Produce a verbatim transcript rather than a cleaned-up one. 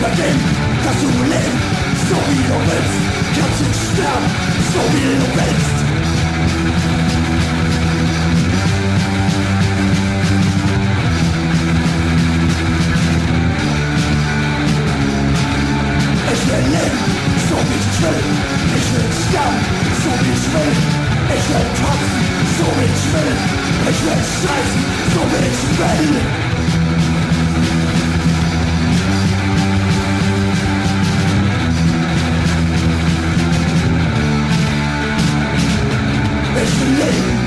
vergehen, dass du lebst, so wie du willst. Kannst nicht sterben, so wie du willst. Ich will leben, so wie ich will. Ich will sterben, so wie ich will. Ich will tanzen, so wie ich will. Ich will scheißen, so wie ich will. Ich will leben,